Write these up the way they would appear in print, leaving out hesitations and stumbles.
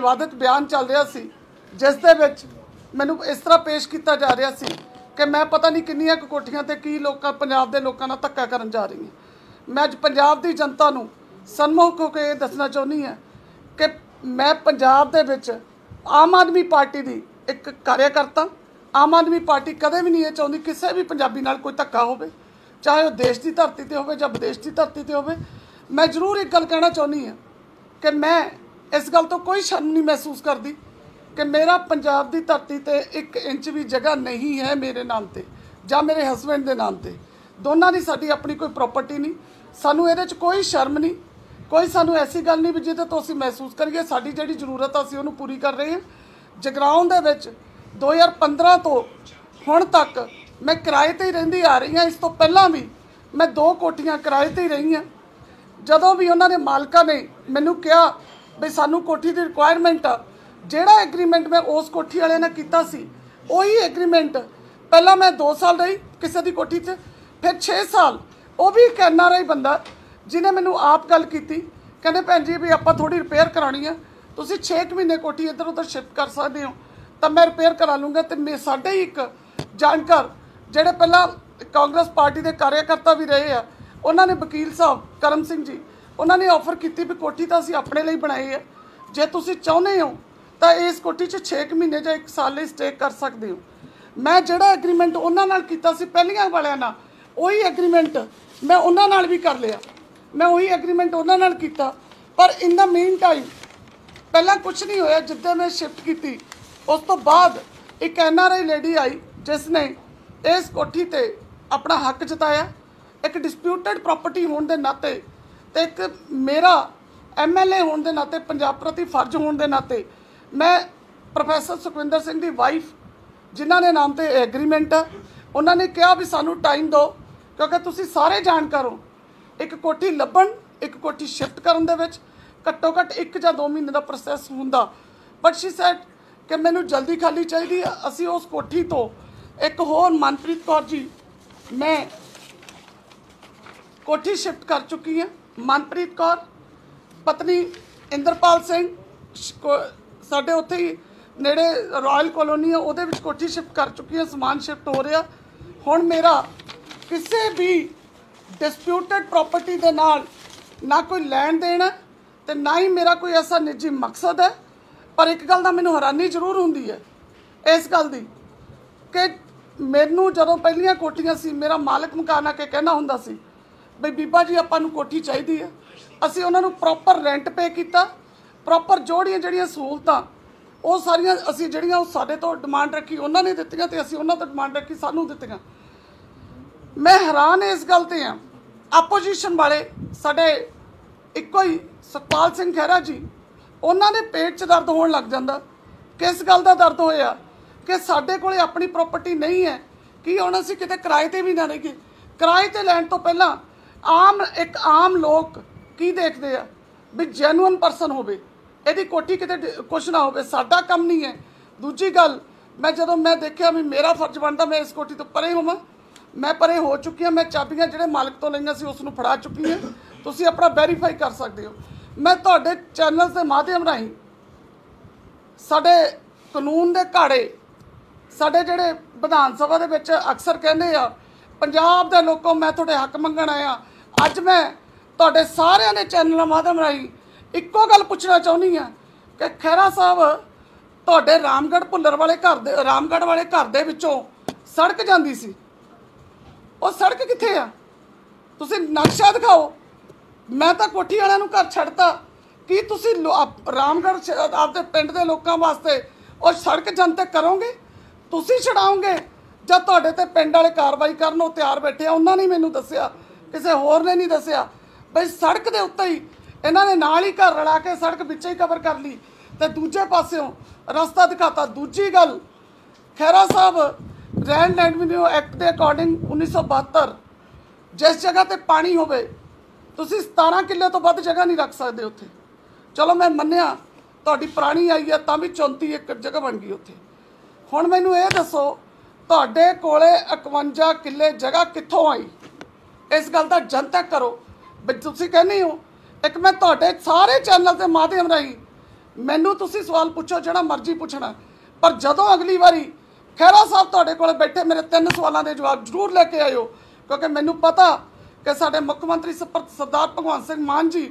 विवादित बयान चल रहा सी जिस दे विच मैनू इस तरह पेश किया जा रहा सी कि मैं पता नहीं किन्नियां कोठियां ते की लोग पंजाब दे लोगों नाल धक्का करन जा रही हैं। मैं अज पंजाब दी जनता नूं सन्मुख होकर यह दसना चाहुंदी हां कि मैं पंजाब दे विच आम आदमी पार्टी दी एक कार्यकर्ता। आम आदमी पार्टी कदे भी नहीं ये चाहुंदी किसी भी पंजाबी नाल कोई धक्का होवे, चाहे वह देश की धरती ते होवे जां विदेश की धरती ते होवे। मैं जरूर एक गल कहना चाहुंदी हां कि मैं इस गल तो कोई शर्म नहीं महसूस करती कि मेरा पंजाब की धरती ते 1 इंच भी जगह नहीं है मेरे नाम ते जां मेरे हसबैंड के नाम ते। दोनों की साडी अपनी कोई प्रॉपर्टी नहीं, सानू इहदे च कोई शर्म नहीं, कोई सानू ऐसी गल नहीं भी जिहदे तो असीं महसूस करिए। साडी जिहड़ी जरूरत असीं उहनूं पूरी कर रहे हैं। जगराउं दे विच 2015 तो हुण तक मैं किराए ते ही रहिंदी आ रही हाँ। इस तो पहलां भी मैं 2 कोठियां किराए ते ही रही हाँ। जदों भी उन्होंने मालका ने मैनू कहा भी सानू कोठी की रिक्वायरमेंट आ, जिहड़ा एग्रीमेंट मैं उस कोठी वाले ने कीता सी उही एग्रीमेंट पहला मैं 2 साल रही किसी की कोठी च, फिर 6 साल। वो भी एक NRI बंदा जिन्हें मैनू आप गल की कहते भैन जी भी आप थोड़ी रिपेयर करानी है, तुसीं 6 महीने कोठी इधर उधर शिफ्ट कर सकते हो तो मैं रिपेयर करा लूँगा। तो मैं साढ़े ही एक जानकार जिहड़े पहला कांग्रेस पार्टी के कार्यकर्ता भी रहे हैं, उन्होंने वकील साहब करम सिंह जी उन्होंने ऑफर की भी कोठी तो असीं अपने लिए बनाई है, जे तुसीं चाहुंदे हो तो इस कोठी 6 महीने जां 1 साल लिए स्टे कर सकते हो। मैं जिहड़ा एग्रीमेंट उन्हां नाल कीता सी पहलियां वालियां नाल उही एग्रीमेंट मैं उन्हां नाल भी कर लिया। मैं उही एग्रीमेंट उन्हां नाल कीता, पर इन द मेन टाइम पहला कुछ नहीं होया। जिद्दां मैं शिफ्ट की उस तो बाद एक NRI लेडी आई जिसने इस कोठी ते अपना हक जताया। एक डिस्प्यूटेड प्रॉपर्टी होने के नाते तो एक मेरा MLA होने के नाते पंजाब प्रति फर्ज होने के नाते मैं प्रोफैसर सुखविंदर सिंह की वाइफ जिन्होंने नाम से एग्रीमेंट है उन्होंने कहा भी सानू टाइम दो क्योंकि तुसीं सारे जानकार हो। एक कोठी लभण एक कोठी शिफ्ट करन दे विच घट्टो घट्ट 1 या 2 महीने का प्रोसैस हुंदा, बट शी सैड कि मैनू जल्दी खाली चाहिए। असी उस कोठी तो एक होर मनप्रीत कौर जी मैं कोठी शिफ्ट कर चुकी हैं। मनप्रीत कौर पत्नी इंद्रपाल सिंह साडे उत्थे ही नेड़े रॉयल कॉलोनी है उहदे विच कोठी शिफ्ट कर चुकी है, समान शिफ्ट हो रहा। हुण मेरा किसी भी डिस्प्यूटेड प्रॉपर्टी के नाल ना कोई लैन देन है तो ना ही मेरा कोई ऐसा निजी मकसद है। पर एक गल दा मैनूं हैरानी जरूर हुंदी है इस गल दी कि मैनूं जदों पहलियां कोठियां सी मेरा मालिक मकान आके कहना हुंदा सी बई बीबा जी आपां नूं कोठी चाहिदी है। असीं उन्हां नूं प्रॉपर रेंट पे कीता, प्रॉपर ਜਿਹੜੀਆਂ सहूलतां ਉਹ ਸਾਰੀਆਂ ਅਸੀਂ ਜਿਹੜੀਆਂ ਉਹ ਸਾਡੇ ਤੋਂ डिमांड रखी ਉਹਨਾਂ ने ਦਿੱਤੀਆਂ ਤੇ ਅਸੀਂ ਉਹਨਾਂ ਤੋਂ डिमांड रखी ਸਾਨੂੰ ਦਿੱਤੀਆਂ। मैं हैरान इस गल ते हां आपोजिशन वाले साडे इक्को ही सतपाल सिंह खैरा जी उन्होंने पेट च दर्द होने लग जाता। किस गल का दर्द होया कि साडे कोले अपनी प्रॉपर्टी नहीं है कि हुण असीं किते किराए ते भी ना रहीए। किराए ते लैण तो पहला एक आम लोग की देखते हैं भी जैनुअन परसन होवे, इहदी कोठी किते कुछ ना होवे, साडा काम नहीं है। दूजी गल मैं जदों मैं देखिया भी मेरा फर्ज बनता मैं इस कोठी तो परे होवां, मैं परे हो चुकी हाँ। मैं चाबियां जिहड़े मालिक तो लईआं सी उसनूं फड़ा चुकी हैं, तुसीं अपना वेरीफाई कर सकते हो। मैं तुहाडे चैनल के माध्यम राहीं साडे कानून के घाड़े साडे जिहड़े विधान सभा दे विच अक्सर कहंदे आ पंजाब दे लोकों मैं तुहाडे हक मंगण आया। अज मैं तुहाडे सारिआं दे चैनल माध्यम राहीं इक्को गल पुछना चाहुंदी हां कि खैरा साहब तुहाडे रामगढ़ भुल्लर वाले घर दे रामगढ़ वाले घर दे विचों सड़क जांदी सी, वो सड़क कित्थे आ? तुसीं नक्शा दिखाओ। मैं तो कोठी वालिआं नूं घर छड्डता कि तुसीं रामगढ़ आपदे पिंड दे लोकां वास्ते और सड़क जनतक करोगे, तुसीं छड़ाओगे जां तुहाडे ते पिंड वाले कार्रवाई करन ओह तैयार बैठे आ। उन्होंने मैनूं दस्सिआ, किसी होर ने नहीं दस्सिआ बई सड़क के उत्ते ही इन्हां ने नाल ही घर रला के सड़क विच ही कवर कर ली ते दूजे पासिओं रस्ता दिखाता। दूजी गल Khaira Sahib land revenue act के अकॉर्डिंग 1972 जिस जगह ते पानी होवे तुसीं 17 किले तो वध जगह नहीं रख सकते उत्थे। चलो मैं मन्निया तुहाडी पुरानी आई है तां भी 34 एकड़ जगह बन गई उत्थे। हुण मैनूं ये दसो तुहाडे कोले 51 किले जगह कित्थों आई? इस गल दा जनतक करो। भी तुसीं कहनी हो एक मैं तुहाडे सारे चैनल के माध्यम राहीं मैनू तुसी सवाल पूछो जिहड़ा मर्जी पुछना, पर जदों अगली बारी खैरा साहब तुहाडे कोल बैठे मेरे 3 सवालों के जवाब जरूर लैके आयो, क्योंकि मैनू पता कि साडे मुख मंत्री सरदार भगवंत सिंह मान जी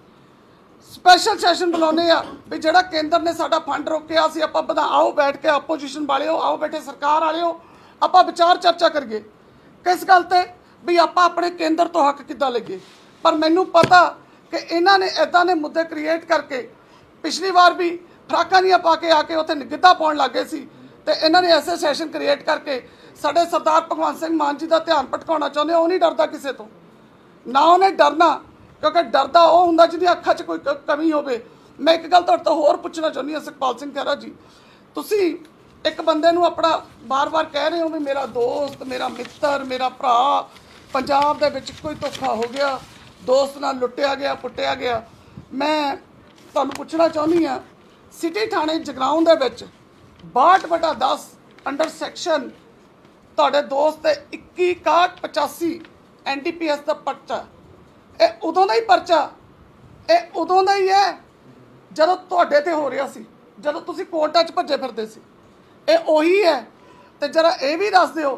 स्पैशल सैशन बुलाने आ भी जिहड़ा केंद्र ने साडा फंड रोकिया सी, आपां बधा आओ बैठ के अपोजिशन वाले आओ बैठे सरकार वाले आपां विचार चर्चा करिए किस गल ते भी आपां अपने केंद्र तो हक किद्दां लईए। पर मैनू पता कि इन्हां ने इदां दे मुद्दे क्रिएट करके पिछली बार भी फराकां दियां पा के आके उत्थे गिद्धा पाउण लग गए सी, ते इन्हां ने ऐसे सैशन क्रिएट करके साडे सरदार भगवंत सिंह मान जी का ध्यान भटकाउणा चाहुंदे। वो नहीं डरदा किसी तो, ना उन्हें डरना, क्योंकि डरदा वो हुंदा जिहदी अखां 'च कोई कमी होवे। मैं एक गल तुहाडे तो होर पुछना चाहुंदी हां सुखपाल सिंह खैरा जी, तुसी एक बंदे नूं अपना बार बार कह रहे हो भी मेरा दोस्त, मेरा मित्र, मेरा भरा, पंजाब दे विच कोई धोखा हो गया, दोस्त नाल लुट्टिया गया, पुट्टिया गया। मैं तुहानूं पुछना चाहुंदी हां, सिटी थाणे जगराऊं दे विच 62/10 अंडर सैक्शन तुहाडे दोस्त ते 21/61/85 NDPS का पर्चा, ये उदों का ही पर्चा, ये उदों का ही है जदों तुहाडे ते हो रहा सी, जदों तुसीं कोर्टां 'च भज्जे फिरदे सी। ये उही है। तो जरा ये भी दस दिओ,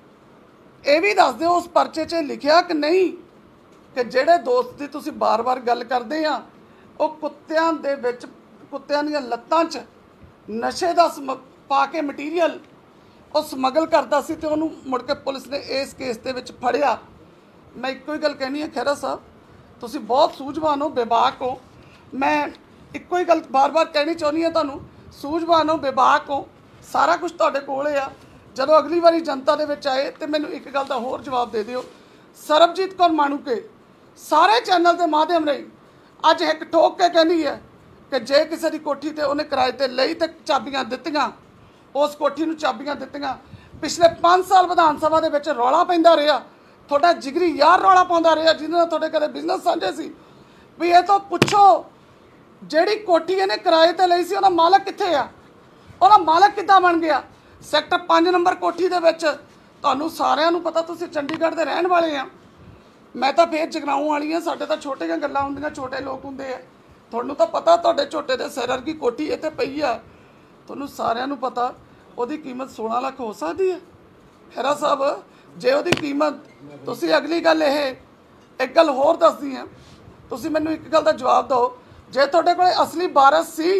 ये भी दस दिओ उस परचे 'च लिखिया कि नहीं कि जिहड़े दोस्त की तुसीं बार बार गल करदे आ वो कुत्तियां दे विच, कुत्तियां दीयां लत्तां 'च नशे का पा के मटीरीअल वो समगल करता सी, ते उहनूं मुड़ के पुलिस ने इस केस दे विच फड़िया। मैं इक्को ही गल कहनी है खैरा साहब, तुसीं बहुत सूझवान हो, बेबाक हो। मैं इक्को ही गल बार बार कहनी चाहुंदी हां तुहानूं, सूझवान हो, बेबाक हो, सारा कुछ तुहाडे कोल आ। जदों अगली बारी जनता दे विच आए तो मैनूं एक गल दा होर जवाब दे दिओ, सरबजीत कौर माणूके सारे चैनल के माध्यम राहीं अज एक ठोक के कहनी है कि जे किसी की कोठी ते उन्हें किराए ते लई ते चाबियां दित्तियां, उस कोठी नूं चाबियां दित्तियां। पिछले 5 साल विधान सभा दे विच रौला पैंदा रहा, थोड़ा जिगरी यार रौला पाउंदा रहा जिन्हां नाल थोड़े कदे बिजनेस साझे सी, भी ये तो पुछो जिहड़ी कोठी इहने किराए ते लई सी उहदा मालक कित्थे आ, उहदा मालक किद्दां बन गया। सैक्टर 5 नंबर कोठी दे विच तुहानूं सारिआं नूं पता, तुसीं चंडीगढ़ दे रहण वाले आ, मैं तो फिर जगराऊं वाली हाँ, साडे तो छोटियां गल्लां हुंदियां, छोटे लोग हुंदे आ। तुहानूं तो पता तुहाडे छोटे दे सिर वर्गी कोठी इत्थे पई आ, तुहानूं सारिआं नूं पता उहदी कीमत 16 लाख हो सकदी है। खैरा साहब जे उहदी कीमत, तुसीं अगली गल एक गल होर दसदी है, तुसीं मैनूं एक गल दा जवाब दो, जे तुहाडे कोल असली वारस सी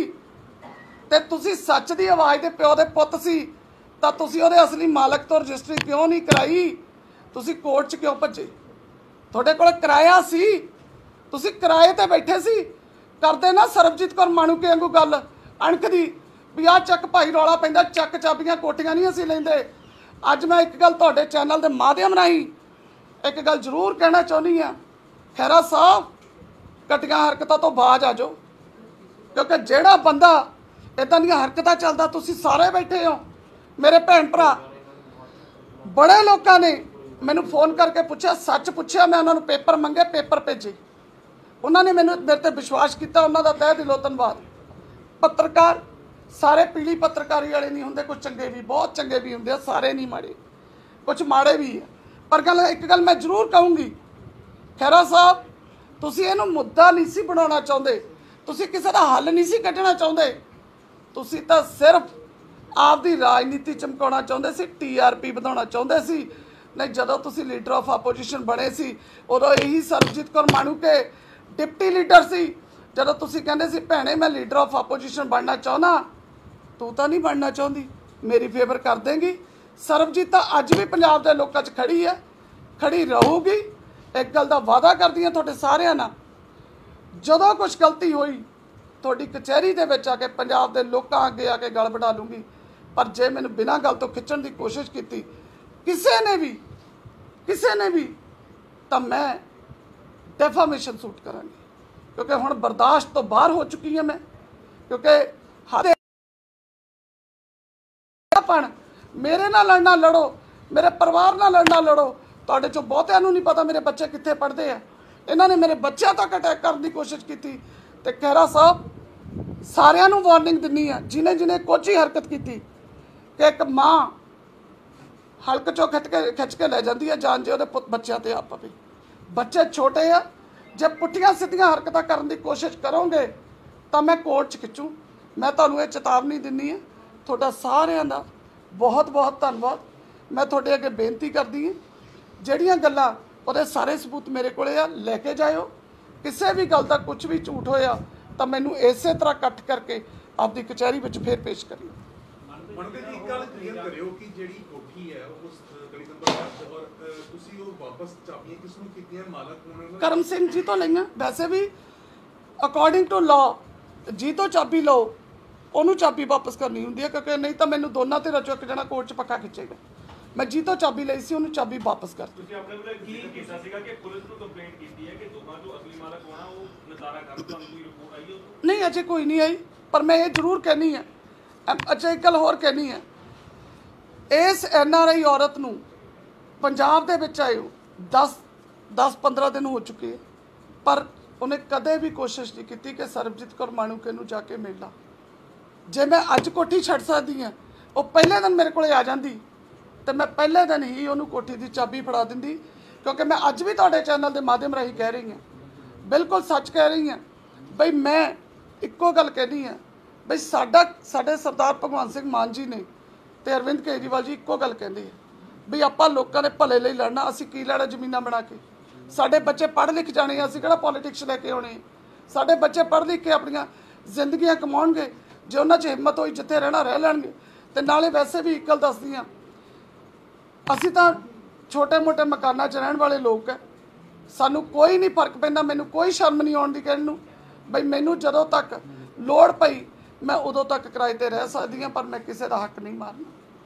ते तुसीं सच दी आवाज़ दे प्यो दे पुੱਤ सी तां तुसीं उहदे असली मालक तो रजिस्ट्री क्यों नहीं कराई, तुसीं कोर्ट 'च क्यों भज्जे? तुहाडे कोल किराया सी, तुसीं किराए ते बैठे सी, करदे ना सरबजीत कौर माणूके वांगू गल अणख दी भी आ चक भाई रौला पैंदा, चक चाबियां, कोठियां नहीं असीं लैंदे। अज मैं एक गल तुहाडे चैनल के माध्यम राहीं एक गल जरूर कहना चाहुंदी हां, खैरा साहब घटिया हरकतां तो बाज आ जाओ, क्योंकि जिहड़ा बंदा इदां दीयां हरकतां चलदा, तुसीं सारे बैठे हो मेरे भैन भरा। बड़े लोगों ने मैनू फोन करके पूछा, सच पूछया, मैं उन्होंने पेपर मंगे, पेपर भेजे, उन्होंने मैनू मेरे ते विश्वास किया, उन्हों का तह दिलों धन्नवाद। पत्रकार सारे पीली पत्रकारी वाले नहीं होंगे, कुछ चंगे भी, बहुत चंगे भी होंगे, सारे नहीं माड़े, कुछ माड़े भी है। पर गल एक गल मैं जरूर कहूँगी, खैरा साहब तुसीं इहनूं मुद्दा नहीं सी बनाउणा चाहुंदे, तुसीं किसी का हल नहीं सी कढना चाहुंदे, तुसीं तां सिर्फ आपदी राजनीति चमकाउणा चाहुंदे सी, TRP वधाउणा चाहुंदे सी। नहीं जदों तुसीं लीडर ऑफ अपोजिशन बने सी उदों यही सरबजीत कौर माणूके डिप्टी लीडर सी, जदों तुसीं कहंदे सी भैणे मैं लीडर ऑफ अपोजिशन बनना चाहुंदा, तू तो नहीं बनना चाहुंदी, मेरी फेवर कर देंगी। सरबजीत तां अज भी पंजाब दे लोकां 'च खड़ी है, खड़ी रहूगी। एक गल दा वादा करदी हां तुहाडे सारिआं नाल, जदों कुछ गलती होई तुहाडी कचहरी दे विच आके पंजाब दे लोकां अगे आके गल बढ़ा लूँगी। पर जे मैनूं बिना गल तो खिच्चण दी कोशिश कीती किसी ने भी तो मैं डेफामेशन सूट करांगी, क्योंकि हुण बर्दाश्त तो बाहर हो चुकी है मैं, क्योंकि हर मेरे नाल लड़ना लड़ो, मेरे परिवार नाल लड़ना लड़ो, तुहाडे चों बहुतिआं नूं नहीं पता मेरे बच्चे कित्थे पढ़दे आ, इन्हां ने मेरे बच्चों तक अटैक करने की कोशिश की। तो खैरा साहब सारिआं नूं वार्निंग दिंदी आ, जिन्हें जिन्हें कुछ ही हरकत की कि एक माँ हल्क चो खिच के लै जाती है जान जे उहदे बच्चों ते आप भी, बच्चे छोटे आ, जे पुट्ठियां सीधियां हरकतां करने की कोशिश करोगे ਤਾਂ ਮੈਂ ਕੋਰਟ 'ਚ ਖਿੱਚੂ। ਮੈਂ ਤੁਹਾਨੂੰ ਇਹ ਚੇਤਾਵਨੀ ਦਿੰਦੀ ਹਾਂ। ਤੁਹਾਡਾ ਸਾਰਿਆਂ ਦਾ ਬਹੁਤ ਬਹੁਤ ਧੰਨਵਾਦ। ਮੈਂ ਤੁਹਾਡੇ ਅੱਗੇ ਬੇਨਤੀ ਕਰਦੀ ਹਾਂ, ਜਿਹੜੀਆਂ ਗੱਲਾਂ ਉਹਦੇ ਸਾਰੇ ਸਬੂਤ ਮੇਰੇ ਕੋਲੇ ਆ, ਲੈ ਕੇ ਜਾਇਓ। ਕਿਸੇ ਵੀ ਗੱਲ ਦਾ ਕੁਝ ਵੀ ਝੂਠ ਹੋਇਆ ਤਾਂ ਮੈਨੂੰ ਇਸੇ ਤਰ੍ਹਾਂ ਇਕੱਠ ਕਰਕੇ ਆਪਦੀ ਕਚਹਿਰੀ ਵਿੱਚ ਫੇਰ ਪੇਸ਼ ਕਰਿਓ। ਮਨਪ੍ਰੀਤ ਜੀ, ਇੱਕ ਗੱਲ ਕਲੀਅਰ ਕਰਿਓ ਕਿ ਜਿਹੜੀ ਕੋਠੀ ਹੈ ਉਸ ਗਲੀ ਨੰਬਰ 5 ਔਰ ਤੁਸੀਂ ਉਹ ਵਾਪਸ ਚਾਬੀਆਂ ਕਿਸ ਨੂੰ ਕੀਤੀਆਂ, ਮਾਲਕ ਕੌਣ ਹੈ? ਕਰਮ ਸਿੰਘ ਜੀ ਤੋਂ ਲਈਆਂ। ਵੈਸੇ ਵੀ ਅਕੋਰਡਿੰਗ ਟੂ ਲਾਅ ਜੀ ਤੋਂ ਚਾਬੀ ਲਓ, ਉਹਨੂੰ ਚਾਬੀ ਵਾਪਸ ਕਰਨੀ ਹੁੰਦੀ ਹੈ, ਕਿਉਂਕਿ ਨਹੀਂ ਤਾਂ ਮੈਨੂੰ ਦੋਨਾਂ ਤੇ ਰਚੋ ਇੱਕ ਜਣਾ ਕੋਰਟ 'ਚ ਪੱਕਾ ਖਿੱਚੇਗਾ। ਮੈਂ ਜੀ ਤੋਂ ਚਾਬੀ ਲਈ ਸੀ, ਉਹਨੂੰ ਚਾਬੀ ਵਾਪਸ ਕਰ। ਤੁਸੀਂ ਆਪਣੇ ਕੋਲ ਕੀ ਕੀਤਾ ਸੀਗਾ ਕਿ ਪੁਲਿਸ ਨੂੰ ਕੰਪਲੇਂਟ ਕੀਤੀ ਹੈ ਕਿ ਦੋਹਾਂ ਜੋ ਅਸਲੀ ਮਾਲਕ ਹੋਣਾ ਉਹ ਨਜ਼ਾਰਾ ਕਰ, ਤੁਹਾਨੂੰ ਕੋਈ ਰਿਪੋਰਟ ਆਈ? ਨਹੀਂ, ਅਜੇ ਕੋਈ ਨਹੀਂ ਆਈ, ਪਰ ਮੈਂ ਇਹ ਜ਼ਰੂਰ ਕਹਿਣੀ ਹੈ। ਅੱਛਾ, ਇੱਕ ਗੱਲ ਹੋਰ ਕਹਿਣੀ ਹੈ, ਇਸ NRI ਔਰਤ ਨੂੰ ਪੰਜਾਬ ਦੇ ਵਿੱਚ ਆਏ 10-15 ਦਿਨ ਹੋ ਚੁੱਕੇ, ਪਰ ਉਹਨੇ ਕਦੇ ਵੀ ਕੋਸ਼ਿਸ਼ ਨਹੀਂ ਕੀਤੀ ਕਿ ਸਰਬਜੀਤ ਕੌਰ ਮਾਣੂਕੇ ਨੂੰ ਜਾ ਕੇ ਮਿਲਣਾ। ਜੇ ਮੈਂ ਅੱਜ ਕੋਠੀ ਛੱਡ ਸਕਦੀ ਹਾਂ, ਉਹ ਪਹਿਲੇ ਦਿਨ ਮੇਰੇ ਕੋਲੇ ਆ ਜਾਂਦੀ ਤੇ ਮੈਂ ਪਹਿਲੇ ਦਿਨ ਹੀ ਉਹਨੂੰ ਕੋਠੀ ਦੀ ਚਾਬੀ ਫੜਾ ਦਿੰਦੀ। ਕਿਉਂਕਿ ਮੈਂ ਅੱਜ ਵੀ ਤੁਹਾਡੇ ਚੈਨਲ ਦੇ ਮਾਧਿਅਮ ਰਾਹੀਂ ਕਹਿ ਰਹੀ ਹਾਂ, ਬਿਲਕੁਲ ਸੱਚ ਕਹਿ ਰਹੀ ਹਾਂ ਬਈ, ਮੈਂ ਇੱਕੋ ਗੱਲ ਕਹਿਣੀ ਹੈ ਬਈ, ਸਾਡੇ ਸਰਦਾਰ ਭਗਵੰਤ ਸਿੰਘ ਮਾਨ ਜੀ ਨੇ ਤੇ ਅਰਵਿੰਦ ਕੇਜਰੀਵਾਲ ਜੀ ਇੱਕੋ ਗੱਲ ਕਹਿੰਦੇ ਆ ਬਈ, ਆਪਾਂ ਲੋਕਾਂ ਦੇ ਭਲੇ ਲਈ ਲੜਨਾ। ਅਸੀਂ ਕੀ ਲੈਣਾ ਜ਼ਮੀਨਾਂ ਬਣਾ ਕੇ? ਸਾਡੇ ਬੱਚੇ ਪੜ੍ਹ ਲਿਖ ਜਾਣੇ ਆ, ਅਸੀਂ ਕਿਹੜਾ ਪੋਲੀਟਿਕਸ ਲੈ ਕੇ ਆਉਣੇ? ਸਾਡੇ ਬੱਚੇ ਪੜ੍ਹ ਲਿਖ ਕੇ ਆਪਣੀਆਂ ਜ਼ਿੰਦਗੀਆਂ ਕਮਾਉਣਗੇ। ਜੇ ਉਹਨਾਂ 'ਚ ਹਿੰਮਤ ਹੋਈ ਜਿੱਥੇ ਰਹਿਣਾ ਰਹਿ ਲੈਣਗੇ। ਤੇ ਨਾਲੇ ਵੈਸੇ ਵੀ ਇੱਕ ਗੱਲ ਦੱਸਦੀ ਹਾਂ, ਅਸੀਂ ਤਾਂ ਛੋਟੇ ਮੋਟੇ ਮਕਾਨਾਂ 'ਚ ਰਹਿਣ ਵਾਲੇ ਲੋਕ ਹੈ, ਸਾਨੂੰ ਕੋਈ ਨਹੀਂ ਫਰਕ ਪੈਂਦਾ। ਮੈਨੂੰ ਕੋਈ ਸ਼ਰਮ ਨਹੀਂ ਆਉਣ ਦੀ ਕਹਿਣ ਨੂੰ ਬਈ, ਮੈਨੂੰ ਜਦੋਂ ਤੱਕ ਲੋੜ ਪਈ ਮੈਂ ਉਦੋਂ ਤੱਕ ਕਿਰਾਏ ਤੇ ਰਹਿ ਸਕਦੀ ਹਾਂ, ਪਰ ਮੈਂ ਕਿਸੇ ਦਾ ਹੱਕ ਨਹੀਂ ਮਾਰਨਾ।